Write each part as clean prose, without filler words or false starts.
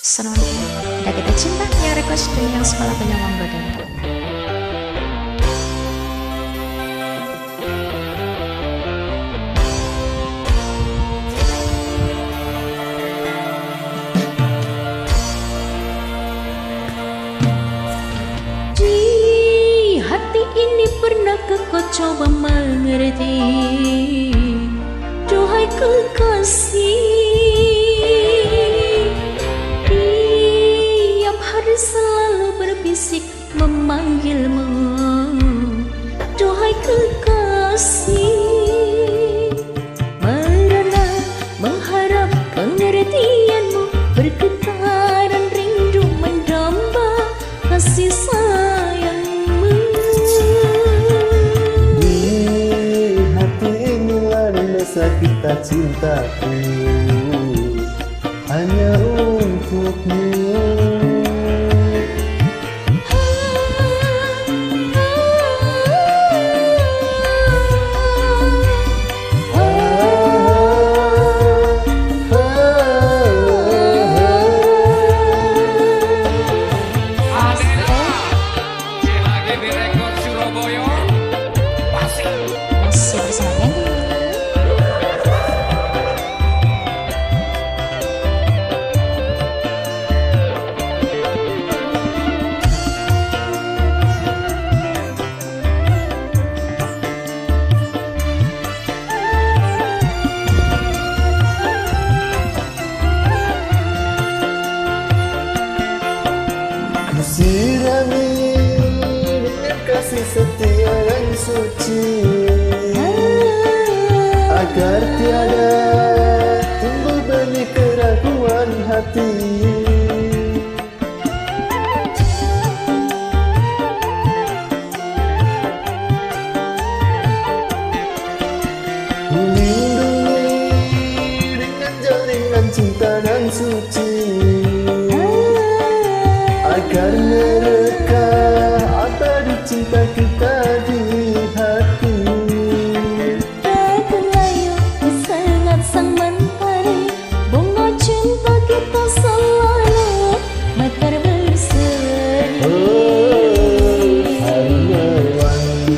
Selanjutnya, ada kita cinta yang request dari yang sekolah penyawang badan. Di hati ini pernahkah kau coba mengerti? Duhai kekasih, selalu berbisik memanggilmu, duhai kekasih. Merana mengharap pengertianmu, bergetaran rindu mendamba kasih sayangmu. Di hati inilah rasa kita cintaku, hanya untukmu. Sirami dengan kasih setia yang suci, agar tiada tumbuh benih keraguan hati. Melindungi dengan jaringan cinta dan suci, agar mereka abadi cinta kita di hati. Terlayu sangat sang mentari, bunga cinta kita selalu mekar berseri. Harum wangi.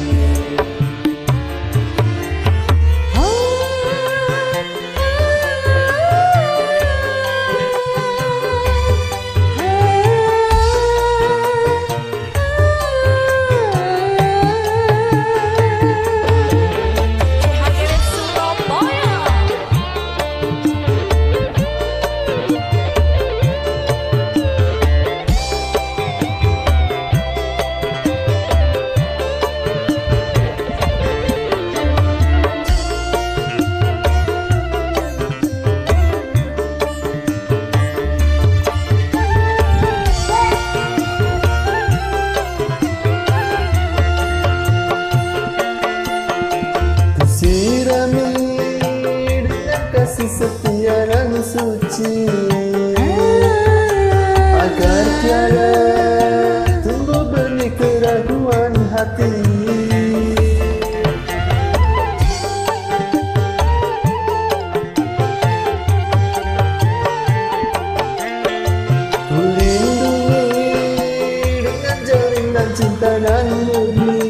Sirami dengan kasih setia dan suci, agar tiada tumbuh benih keraguan hati. Kulindungi dengan jaringan cinta dan murni,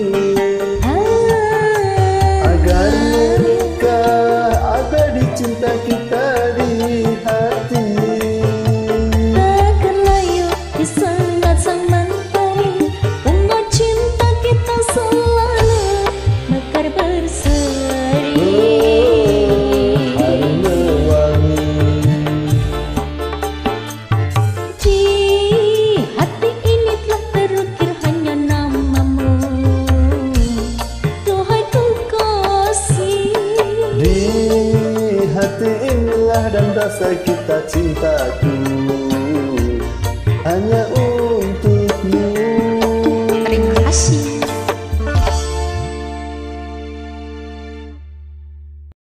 agar mereka abadi cinta kita di hati. Takkan layu disengat sang mentari, bunga cinta kita selalu mekar berseri. Harum wangi. Di hati ini telah terukir hanya namamu, duhai kekasih. Di hati inilah dan rasa kita cintaku,